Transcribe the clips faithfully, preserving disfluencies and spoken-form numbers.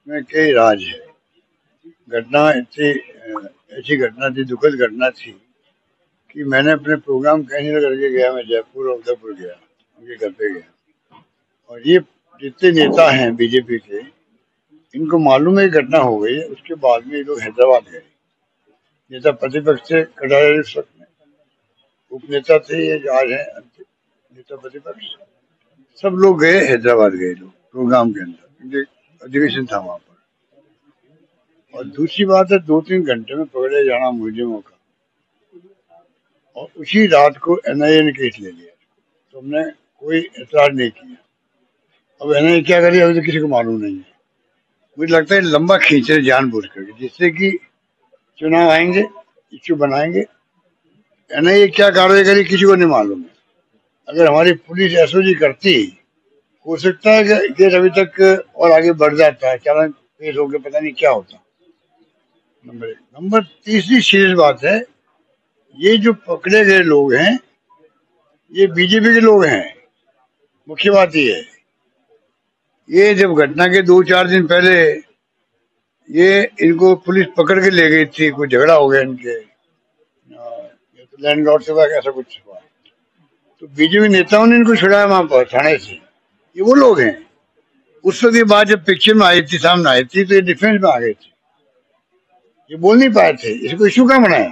में कई राज है। घटना इतनी ऐसी घटना थी, दुखद घटना थी कि मैंने अपने प्रोग्राम कैंसिल करके गया। मैं जयपुर और उदयपुर गया, उनके घर पे गया, और ये जितने नेता हैं बीजेपी के, इनको मालूम है घटना हो गई है। उसके बाद में ये लोग हैदराबाद गए। नेता प्रतिपक्ष थे कटारिया उस वक्त में, उपनेता थे ये जो आज है नेता प्रतिपक्ष, सब लोग गए हैदराबाद, गए लोग प्रोग्राम के अंदर, क्योंकि अधिवेशन था वहां पर। और दूसरी बात है, दो तीन घंटे में पकड़े जाना मुजरिमों का, और उसी रात को एनआईए ने केस ले लिया, तो हमने कोई एतराज नहीं किया। अब एनआईए क्या करी अभी तो किसी को मालूम नहीं है। मुझे लगता है लंबा खींच रहे जानबूझ करके, जिससे कि चुनाव आएंगे, इश्यू बनाएंगे। एनआईए क्या कार्रवाई करी किसी को नहीं मालूम है। अगर हमारी पुलिस एसओजी करती, हो सकता है कि केस अभी तक और आगे बढ़ जाता है, चालान पेश होकर पता नहीं क्या होता। नंबर एक। नंबर तीसरी सीरियस बात है, ये जो पकड़े गए लोग हैं ये बीजेपी के लोग हैं। मुख्य बात ये है, ये जब घटना के दो चार दिन पहले ये इनको पुलिस पकड़ के ले गई थी, कोई झगड़ा हो गया इनके तो लैंडलॉर्ड से, ऐसा कुछ हुआ, तो बीजेपी नेताओं ने इनको छुड़ाया वहां पर थाने से। ये वो लोग हैं। उस वक्त ये बात जब पिक्चर में आई थी, सामने आई थी, तो ये डिफेंस में आ गए थे, ये बोल नहीं पाए थे, इसको इश्यू क्या बनाया।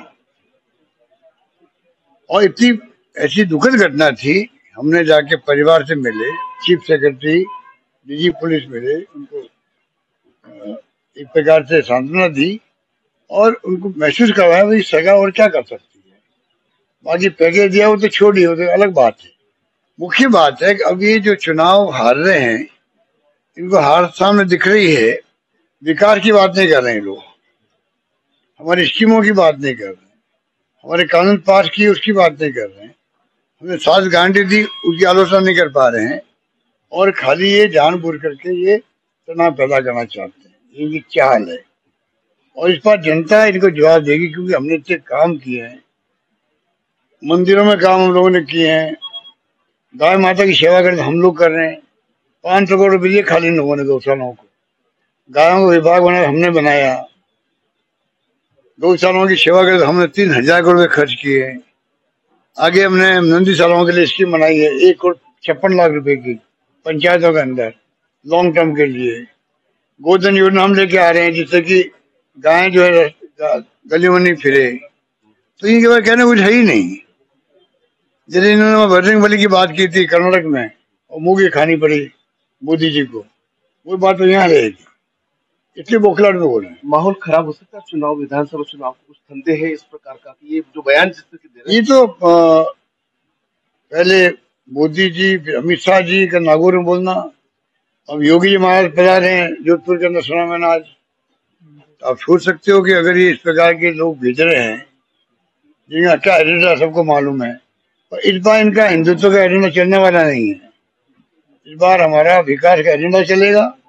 और इतनी ऐसी दुखद घटना थी, हमने जाके परिवार से मिले, चीफ सेक्रेटरी, डीजी पुलिस मिले, उनको एक प्रकार से सांत्वना दी और उनको महसूस करवाया भाई सगा और क्या कर सकती है। बाकी पैकेज दिया वो तो छोड़ दिया, तो अलग बात है। मुख्य बात है कि अब ये जो चुनाव हार रहे हैं, इनको हार सामने दिख रही है, विकास की बात नहीं कर रहे हैं लोग, हमारी स्कीमों की बात नहीं कर रहे हैं, हमारे कानून पास किए उसकी बात नहीं कर रहे हैं, हमने सात गारंटी दी उसकी आलोचना नहीं कर पा रहे हैं, और खाली ये जानबूझ करके ये तनाव पैदा करना चाहते हैं। इनकी चाल है, और इस पर जनता इनको जवाब देगी, क्योंकि हमने इतने काम किए हैं, मंदिरों में काम हम लोगों ने किए हैं, गाय माता की सेवा करते हम लोग कर रहे हैं। पांच सौ करोड़ रुपये खाली लोगों ने गौशालाओं को, गायों को विभाग बनाया हमने बनाया, गौशालाओं की सेवा करते हमने तीन हजार करोड़ रुपये खर्च किए। आगे हमने नंदीशालाओं के लिए स्कीम बनाई है, एक करोड़ छप्पन लाख रुपए की पंचायतों के अंदर लॉन्ग टर्म के लिए। गोधन योजना हम लेके आ रहे हैं, जिससे कि गायें जो है गलियों में नहीं फिरे। तो इनके बारे कहने कुछ है ही नहीं। जैसे इन्होंने बजरंग बली की बात की थी कर्नाटक में, और मूंगी खानी पड़ी मोदी जी को, वो बात तो यहाँ रहेगी। इतने बौखलाहट में बोल रहे हैं। माहौल खराब हो सकता है चुनाव, विधानसभा चुनाव कुछ धंधे है इस प्रकार का, ये जो बयान जिस तरह दे रहे हैं। ये तो आ, पहले मोदी जी, अमित शाह जी का नागौर में बोलना, अब योगी जी महाराज पधारे हैं जोधपुर के अंदर, सुना मैंने आज। तो आप सोच सकते हो कि अगर ये इस प्रकार के लोग भेज रहे हैं जिनका क्या एजेंडा सबको मालूम है, और इस बार इनका हिंदुत्व का एजेंडा चलने वाला नहीं है। इस बार हमारा विकास का एजेंडा चलेगा,